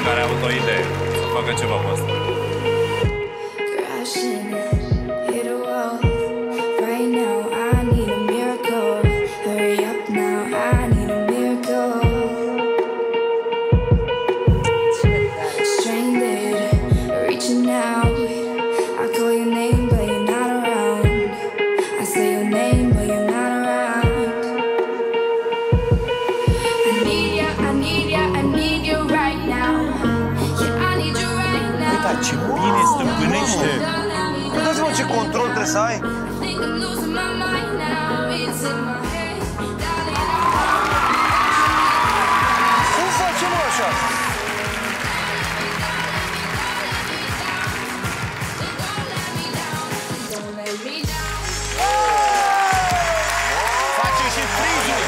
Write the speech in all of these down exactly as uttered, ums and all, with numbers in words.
care a avut o idee să facă ceva pe asta. Ce bine stăpânește! Uitați-mă ce control trebuie să ai! Cum facem așa? Face și frizuri!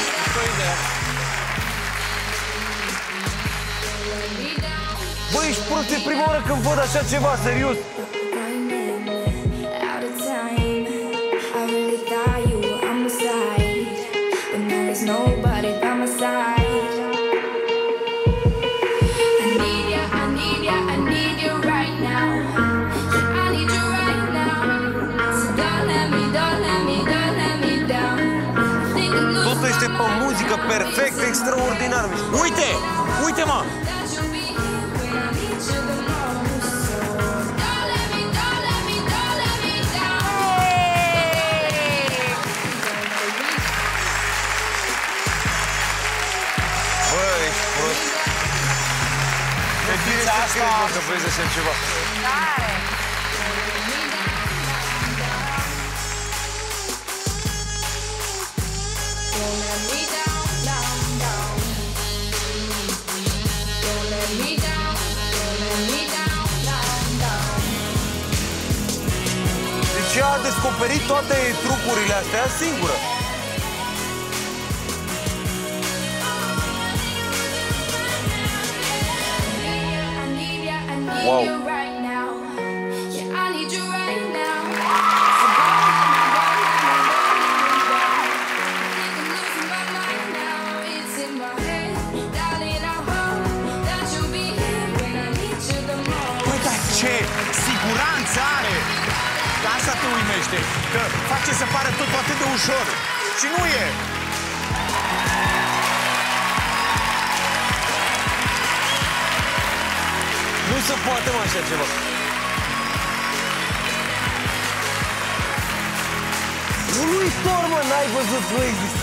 Băi, ești prost, e prima oară când văd așa ceva, serios! Totul este pe muzică, perfect, extraordinar! Uite! Uite-mă! Asta... Că vezi așa ceva. Tare! Deci ea a descoperit toate trucurile astea singură. Wow! Băi, dar ce siguranță are! Asta te uimește, că face să pară totul atât de ușor. Și nu e! Nu se poate, mă, așa ceva. Uluitor, mă, n-ai văzut, nu există.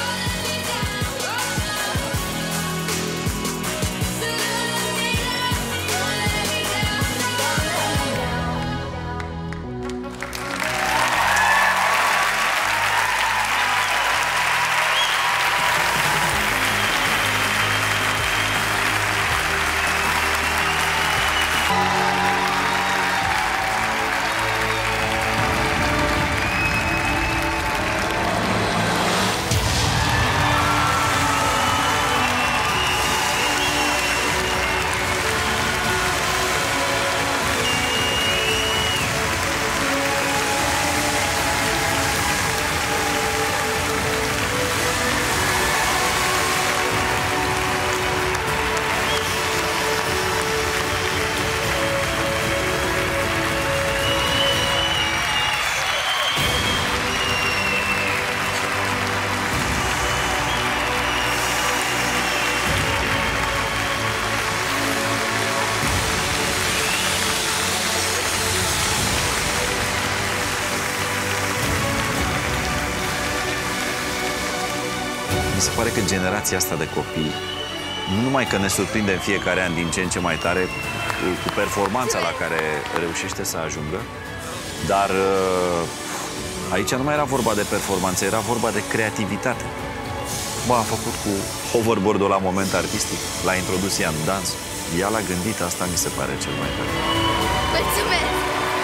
Mi se pare că generația asta de copii nu numai că ne surprinde în fiecare an din ce în ce mai tare cu, cu performanța la care reușește să ajungă, dar aici nu mai era vorba de performanță, era vorba de creativitate. Bă, a făcut cu hoverboard-ul la moment artistic, l-a introdus ea în dans, ea l-a gândit, asta mi se pare cel mai tare. Mulțumesc!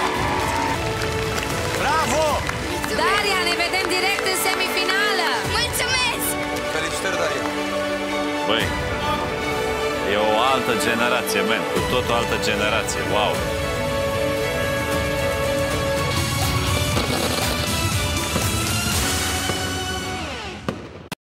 Bravo! Daria, ne vedem direct în semifinală! Mulțumesc! Felicitări, Daria! Băi, e o altă generație, man, cu tot o altă generație, wow!